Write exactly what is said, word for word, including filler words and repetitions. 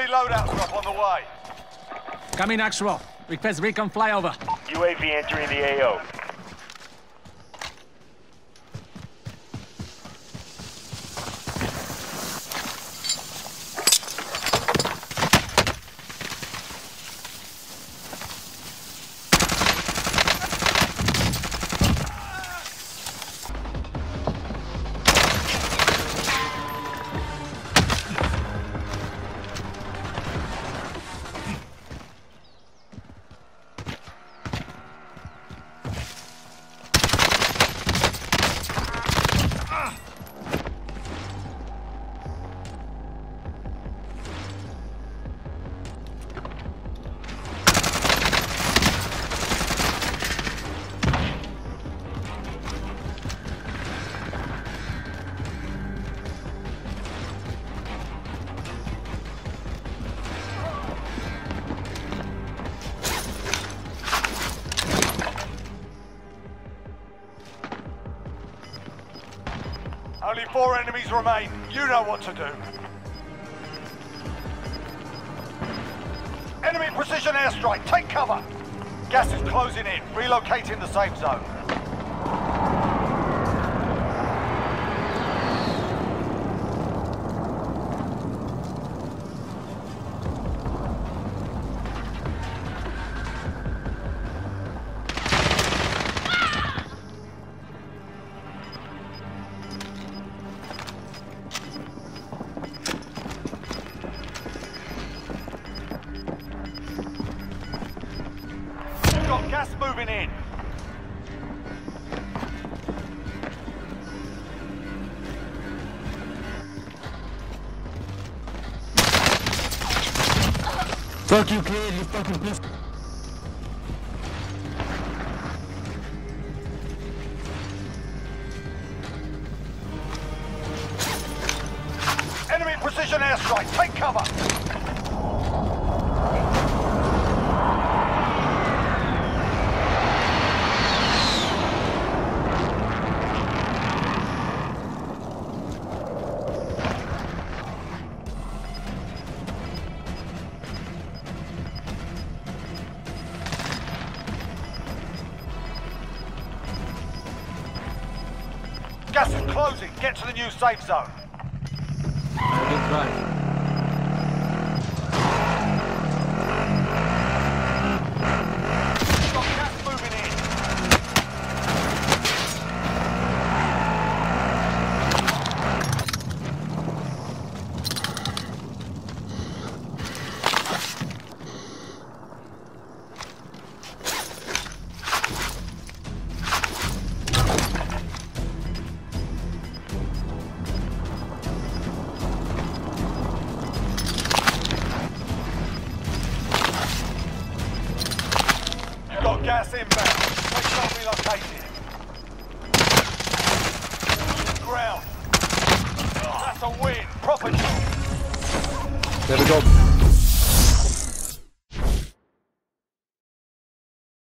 loadout drop on the way. Coming actual. Request recon flyover. U A V entering the A O. Only four enemies remain. You know what to do. Enemy precision airstrike. Take cover. Gas is closing in. Relocating the safe zone. Got gas moving in. Fuck you, kid, you fucking piece. Enemy precision airstrike. Take cover. Gas is closing. Get to the new safe zone. Good drive. Got gas moving in. Got gas inbound. Safe zone relocated. Ground. That's a win. Proper job. There we go.